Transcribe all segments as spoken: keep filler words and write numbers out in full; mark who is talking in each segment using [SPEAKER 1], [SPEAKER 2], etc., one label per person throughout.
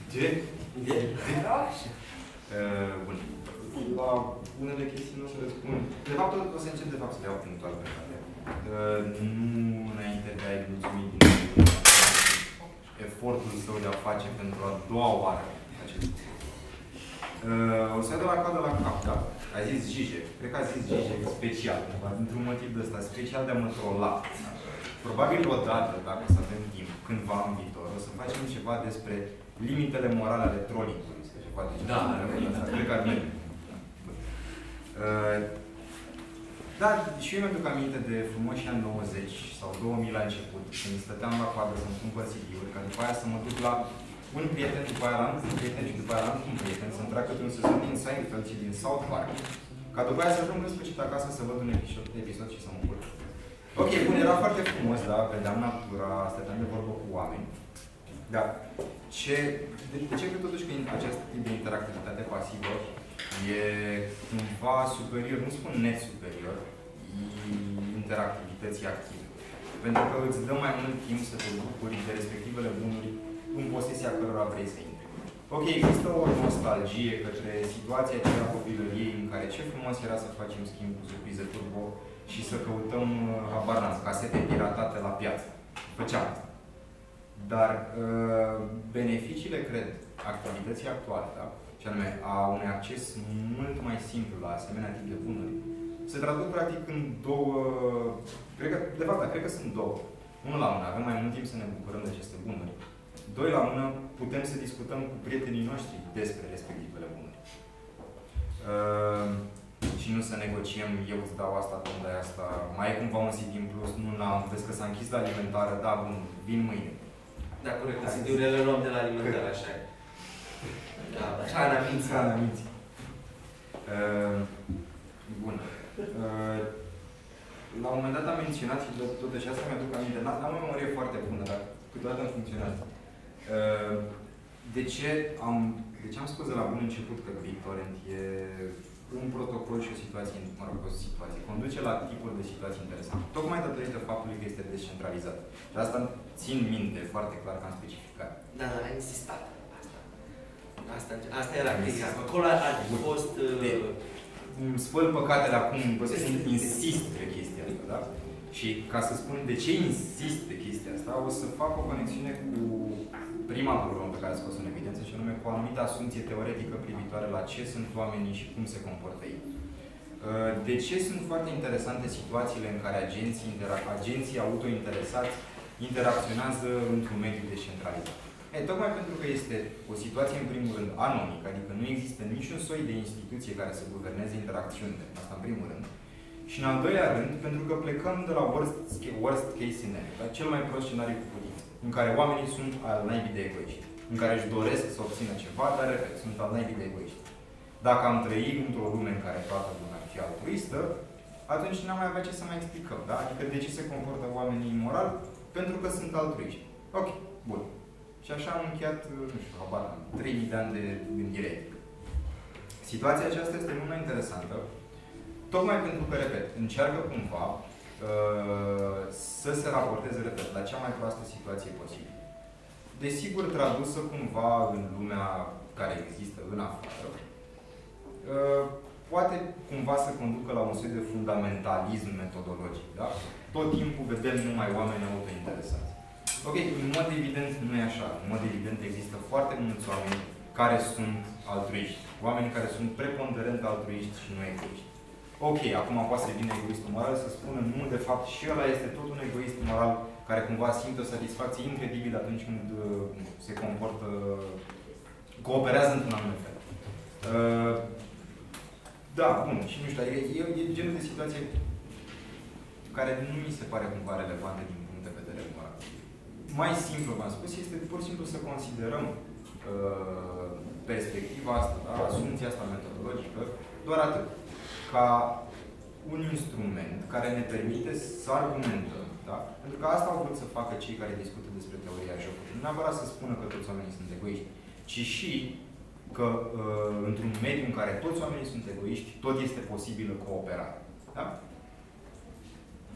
[SPEAKER 1] Ce? De? Așa. Bun. La unele chestii nu o să răspund. De fapt, o să încep de fapt să le iau punctual pe care. Nu înainte de a-i mulțumi din efortul său de a face pentru a doua oară acest lucru. O să iau de la cap de la cap, da? A zis Zizek. Cred că a zis Zizek special, într-un motiv de ăsta, special de a mă trola. Probabil odată, dacă să avem timp, cândva în viitor, o să facem ceva despre limitele morale ale trollingului.
[SPEAKER 2] Da,
[SPEAKER 1] cred că ar merge. Da, și eu mi-aduc aminte de frumoși ani nouăzeci sau două mii la început, când stăteam la coadă să-mi cumpăr C D-uri, ca după aia să mă duc la un prieten, după aia la un prieten și după aia la un prieten, să-mi trag câte un sezon din Seinfeld și din South Park, ca după aia să ajung în sfârșit acasă să văd un episod, episod și să mă curc. Ok, bun, era foarte frumos, da, vedeam natura, stăteam de vorbă cu oameni, dar ce, de, de ce cred totuși că acest tip de interactivitate pasivă e cumva superior, nu spun net superior, interactivității active. Pentru că îți dă mai mult timp să te bucuri de respectivele bunuri în posesia cărora vrei să intri. Ok, există o nostalgie către situația aceea copilăriei în care ce frumos era să facem schimb cu surprize turbo și să căutăm, habar n-am, casete piratate la piață. Făceam asta. Dar uh, beneficiile, cred, activității actuale, da? Și anume a unui acces mult mai simplu la asemenea tip de bunuri, se traduc practic în două, cred că, de fapt, cred că sunt două. Unul la mână, avem mai mult timp să ne bucurăm de aceste bunuri. Doi la mână, putem să discutăm cu prietenii noștri despre respectivele bunuri. Uh, și nu să negociem, eu îți dau asta, tu îmi dai asta, mai e cumva un C D în plus, nu n-am, vezi că s-a închis la alimentară, da, bun, vin mâine.
[SPEAKER 2] Da, corect, C D-urile le luăm de la alimentară, așa e. Da, așa ne aminți.
[SPEAKER 1] Așa ne aminți. Uh, bun. Uh, la un moment dat am menționat și totuși asta mi-aduc aminte, n-am o memorie foarte bună, dar câteodată îmi funcționează. Uh, de ce am, de ce am spus de la bun început că BitTorrent e un protocol și o situație, mă rog, o situație, conduce la tipuri de situații interesante. Tocmai datorită faptului că este descentralizat. Și asta țin minte foarte clar că am specificat.
[SPEAKER 2] Da, dar ai insistat. Asta, asta, asta era chestia. Acolo a fost...
[SPEAKER 1] De, îmi spăl păcatele acum, vă spun, insist pe chestia asta, da? Și ca să spun de ce insist pe chestia asta, o să fac o conexiune cu prima problemă pe care a scos-o în evidență, și anume cu o anumită asumție teoretică privitoare la ce sunt oamenii și cum se comportă ei. De ce sunt foarte interesante situațiile în care agenții, agenții autointeresați interacționează într-un mediu descentralizat? E, tocmai pentru că este o situație, în primul rând, anomică, adică nu există niciun soi de instituție care să guverneze interacțiunile, asta în primul rând. Și în al doilea rând, pentru că plecăm de la worst, worst case scenario, da? Cel mai prost scenariu cu putință, în care oamenii sunt al naibii de egoiști, în care își doresc să obțină ceva, dar, repet, sunt al naibii de egoiști. Dacă am trăit într-o lume în care toată lumea ar fi altruistă, atunci n-am mai avea ce să mai explicăm, da? Adică de ce se comportă oamenii imoral? Pentru că sunt altruiști. Ok, bun. Și așa am încheiat, nu știu, habar, trei mii de ani de gândire etică. Situația aceasta este mult mai interesantă, tocmai pentru că, repet, încearcă cumva uh, să se raporteze, repet, la cea mai proastă situație posibilă. Desigur, tradusă cumva în lumea care există în afară, uh, poate cumva să conducă la un soi de fundamentalism metodologic, da? Tot timpul vedem numai oameni autointeresați. Ok, în mod evident nu e așa. În mod evident există foarte mulți oameni care sunt altruiști. Oameni care sunt preponderent altruiști și nu egoiști. Ok, acum poate să vină egoistul moral să spună nu, de fapt, și ăla este tot un egoist moral care cumva simte o satisfacție incredibilă atunci când uh, se comportă, cooperează într-un anumit fel. Uh, da, bun, și nu știu, e, e, e genul de situație care nu mi se pare cumva relevantă din punct de vedere moral. Mai simplu, v-am spus, este pur și simplu să considerăm uh, perspectiva asta, da? Asumția asta metodologică, doar atât. Ca un instrument care ne permite să argumentăm. Da? Pentru că asta au vrut să facă cei care discută despre teoria jocului. Nu neapărat să spună că toți oamenii sunt egoiști, ci și că uh, într-un mediu în care toți oamenii sunt egoiști, tot este posibilă cooperare. Da?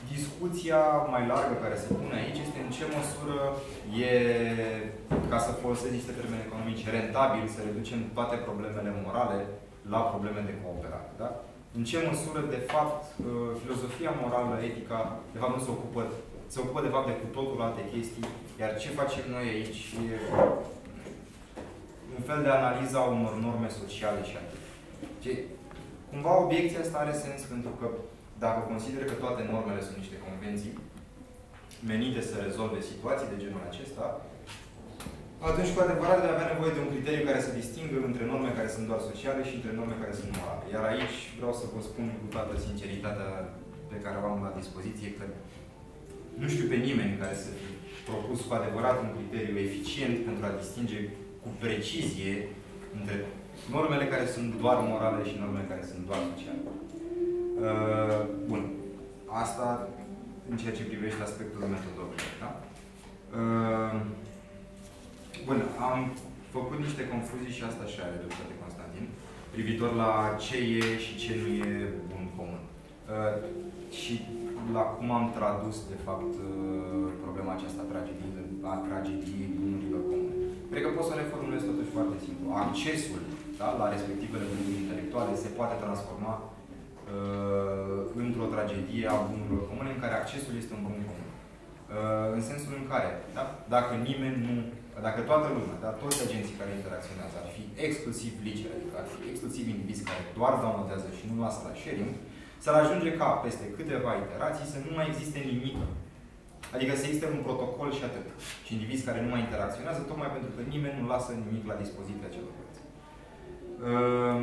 [SPEAKER 1] discuția mai largă care se pune aici este în ce măsură e, ca să folosesc niște termeni economici, rentabil să reducem toate problemele morale la probleme de cooperare. Da? În ce măsură, de fapt, filozofia morală, etica, de fapt nu se ocupă, se ocupă de fapt de cu totul alte chestii, iar ce facem noi aici e un fel de analiză a unor norme sociale și atât. Cumva obiecția asta are sens pentru că dacă consider că toate normele sunt niște convenții menite să rezolve situații de genul acesta, atunci cu adevărat de avea nevoie de un criteriu care să distingă între norme care sunt doar sociale și între norme care sunt morale. Iar aici vreau să vă spun cu toată sinceritatea pe care o am la dispoziție că nu știu pe nimeni care să fi propus cu adevărat un criteriu eficient pentru a distinge cu precizie între normele care sunt doar morale și normele care sunt doar sociale. Uh, bun. Asta în ceea ce privește aspectul metodologic. Da? Uh, bun. Am făcut niște confuzii și asta și are dreptate Constantin, privitor la ce e și ce nu e bun comun. Uh, și la cum am tradus, de fapt, uh, problema aceasta a tragediei bunurilor comune. Cred că pot să reformulez totuși foarte simplu. Accesul, da, la respectivele bunuri intelectuale se poate transforma uh, într-o tragedie a bunurilor comune, în care accesul este un bun comun. Uh, în sensul în care, da, dacă nimeni nu, dacă toată lumea, da, toți agenții care interacționează ar fi exclusiv liceri, adică ar fi exclusiv indivizi care doar downloadează și nu lasă la sharing, s-ar ajunge ca peste câteva iterații să nu mai existe nimic. Adică să existe un protocol și atât. Și indivizi care nu mai interacționează, tocmai pentru că nimeni nu lasă nimic la dispoziția celorlalți. Uh,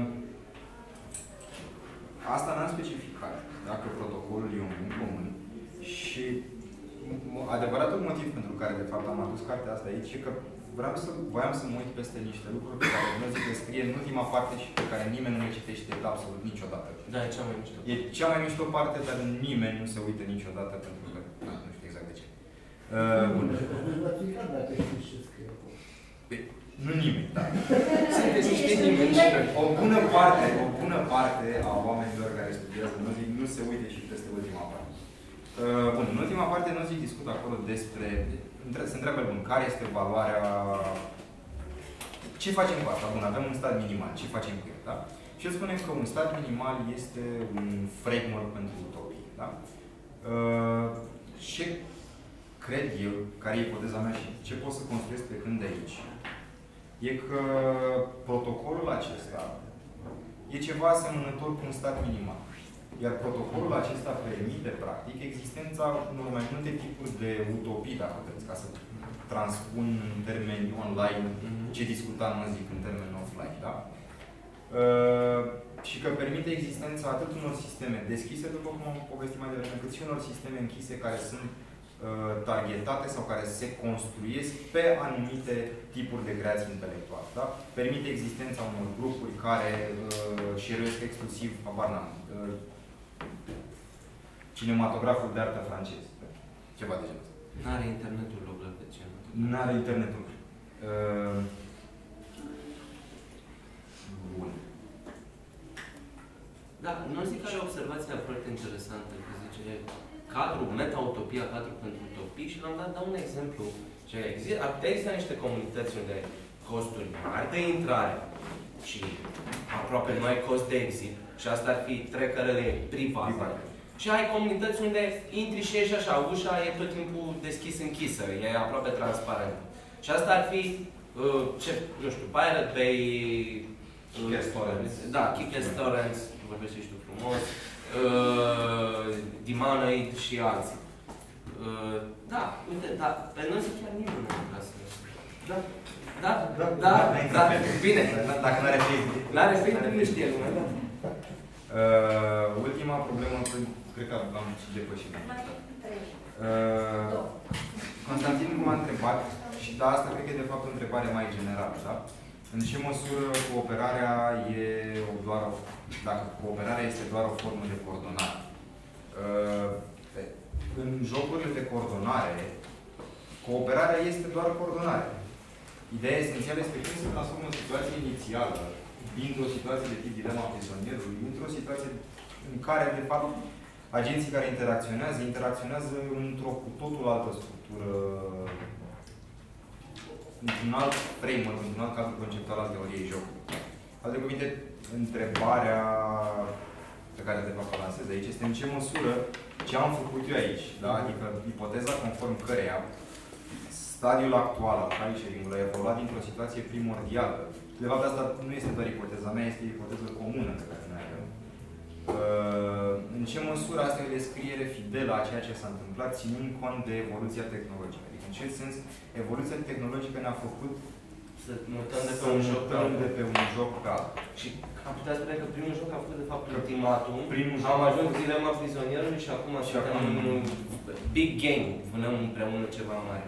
[SPEAKER 1] asta n-am specificat, dacă protocolul e un bun comun. Și adevăratul motiv pentru care, de fapt, am adus cartea asta aici e că vreau să, voiam să mă uit peste niște lucruri pe care nu zic că scrie în ultima parte și pe care nimeni nu le citește absolut niciodată.
[SPEAKER 2] Da, e cea mai mișto.
[SPEAKER 1] E cea mai mișto parte, dar nimeni nu se uită niciodată pentru că na, nu știu exact de ce. Uh, bun. Nu nimeni, da. O bună parte, o bună parte a oamenilor care studiază Nozick nu se uite și peste ultima parte. Uh, bun, în ultima parte Nozick discută acolo despre, se întreabă, bun, care este valoarea, ce facem cu asta? Bun, avem un stat minimal, ce facem cu el, da? Și el spune că un stat minimal este un framework pentru utopie, da? Uh, ce cred eu, care e ipoteza mea și ce pot să construiesc pe când de aici, e că protocolul acesta e ceva asemănător cu un stat minimal. Iar protocolul acesta permite, practic, existența unor mai multe tipuri de utopii, dacă vreți, ca să transpun în termeni online ce discutam, mă zic, în termeni offline, da? Uh, și că permite existența atât unor sisteme deschise, după cum am povestit mai devreme, cât și unor sisteme închise care sunt uh, targetate sau care se construiesc pe anumite tipuri de creații intelectuale. Da? Permite existența unor grupuri care uh, șeruiesc exclusiv, habar n-am, uh, cinematograful de artă francez. Ceva de genul ăsta.
[SPEAKER 2] N-are internetul loc la ce?
[SPEAKER 1] N-are internetul. Uh, bun.
[SPEAKER 2] Da, nu zic că are observația foarte interesantă, că zice cadru, meta-utopia, cadru pentru utopii și l-am dat, dau un exemplu. Ce exist, ar putea exista niște comunități unde costuri mari de intrare și aproape nu ai cost de exit și asta ar fi trecărele private. Private. Și ai comunități unde intri și ieși așa, ușa e tot timpul deschis-închisă, e aproape transparentă. Și asta ar fi, uh, ce, nu știu, Pirate Bay,
[SPEAKER 1] Kick-Ass Torrents.
[SPEAKER 2] Da, Kick-Ass Torrents, vorbești și tu frumos, uh, Dimanoid și alții. Uh, da, uite, da, pe noi să chiar nimeni nu vrea să... Da, da, da, da, da, bine.
[SPEAKER 1] Dacă nu are Facebook.
[SPEAKER 2] N-are Facebook, nu știe lumea, da.
[SPEAKER 1] Uh, ultima problemă, cred că am depășit. Uh, Constantin m-a întrebat, și da, asta cred că e de fapt o întrebare mai generală, da? În ce măsură cooperarea e doar o, dacă cooperarea este doar o formă de coordonare? Uh, în jocurile de coordonare, cooperarea este doar coordonare. Ideea esențială este cum se transformă o situație inițială dintr-o situație de tip dilema prizonierului, într-o situație în care, de fapt, agenții care interacționează, interacționează într-o cu totul altă structură, într-un alt framework, într-un alt cadru conceptual al teoriei jocului. Alte cuvinte, întrebarea pe care de fapt o lansez aici este în ce măsură ce am făcut eu aici, da? Adică ipoteza conform căreia stadiul actual al file sharing-ului a evoluat dintr-o situație primordială. De fapt, asta nu este doar ipoteza mea, este ipoteză comună pe care noi avem. În ce măsură asta e o descriere fidelă a ceea ce s-a întâmplat, ținând cont de evoluția tehnologică? Adică, în ce sens, evoluția tehnologică ne-a făcut
[SPEAKER 2] să mutăm de pe un joc pe altul.
[SPEAKER 1] de pe un joc pe altul.
[SPEAKER 2] Și am putea spune că primul joc a fost, de fapt, ultimatum.
[SPEAKER 1] Primul joc
[SPEAKER 2] am ajuns dilema prizonierului și acum
[SPEAKER 1] și
[SPEAKER 2] suntem în un big game. Vânăm împreună ceva mare.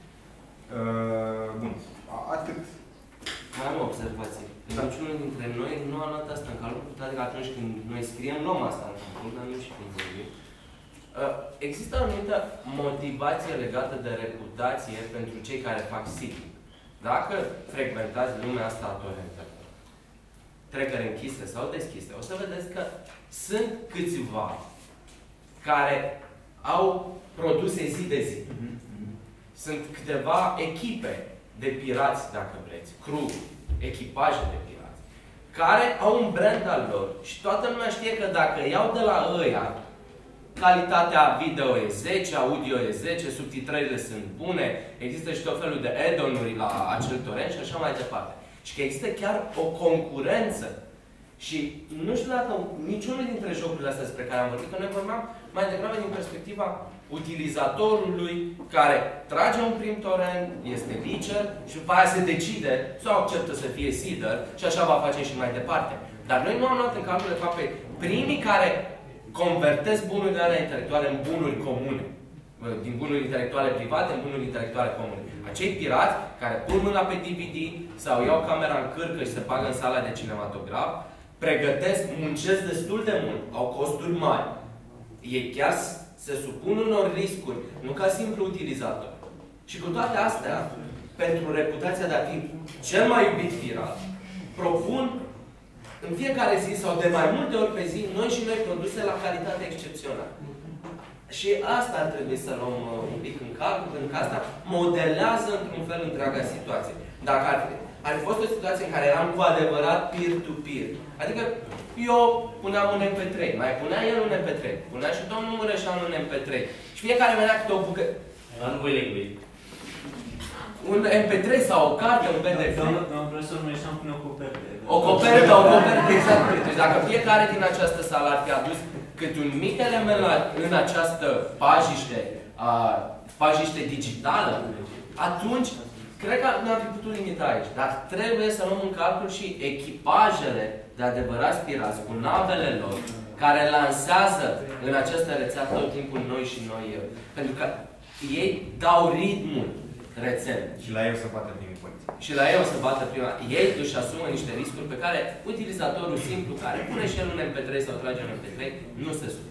[SPEAKER 1] Uh, bun. Atât.
[SPEAKER 2] Mai am o observație. Da. Niciunul dintre noi nu a luat asta în calcul, toate că atunci când noi scriem, luăm asta în calcul, dar nu și când vorbim. Există o anumită motivație legată de reputație pentru cei care fac seeding. Dacă frecventați lumea asta a torentelor, trecere închise sau deschise, o să vedeți că sunt câțiva care au produse zi de zi. Sunt câteva echipe de pirați, dacă vreți, crew, echipaje de pirați, care au un brand al lor și toată lumea știe că dacă iau de la ăia, calitatea video e zece, audio e zece, subtitrările sunt bune, există și tot felul de add-on-uri la acel torrent și așa mai departe. Și că există chiar o concurență. Și nu știu dacă niciunul dintre jocurile astea despre care am vorbit, că noi vorbeam mai degrabă din perspectiva utilizatorului care trage un prim torrent, este leacher și după aia se decide sau acceptă să fie seeder și așa va face și mai departe. Dar noi nu am luat în calcul de fapt pe primii care convertesc bunurile alea intelectuale în bunuri comune. Din bunuri intelectuale private în bunuri intelectuale comune. Acei pirați care pun mâna pe D V D sau iau camera în cârcă și se bagă în sala de cinematograf, pregătesc, muncesc destul de mult, au costuri mari. Ei chiar se supun unor riscuri, nu ca simplu utilizator. Și cu toate astea, pentru reputația de a fi cel mai iubit pirat, propun în fiecare zi sau de mai multe ori pe zi, noi și noi produse la calitate excepțională. Și asta ar trebui să luăm uh, un pic în calcul, pentru că asta modelează într-un fel întreaga situație. Dacă ar fi, ar fi fost o situație în care eram cu adevărat peer-to-peer, -peer, adică eu puneam un M P trei, mai punea el un M P trei, punea și domnul Mureșan un M P trei. Și fiecare venea câte o bucătă. Un M P trei sau o carte, un P D F.
[SPEAKER 3] Domnul profesor Mureșan pune o coperte.
[SPEAKER 2] O copertă, o copertă, exact. Deci dacă fiecare din această sală ar fi adus cât un mic element la, în această pajiște, a, pajiște digitală, atunci cred că ne-am fi putut limita aici. Dar trebuie să luăm în calcul și echipajele de adevărați pirați cu navele lor, care lansează în această rețea tot timpul noi și noi eu. Pentru că ei dau ritmul rețelei.
[SPEAKER 1] Și la ei o să bată primii poliție.
[SPEAKER 2] Și la ei o să bată prima. Ei își asumă niște riscuri pe care utilizatorul simplu, care pune și el un M P trei sau trage un M P trei, nu se supune.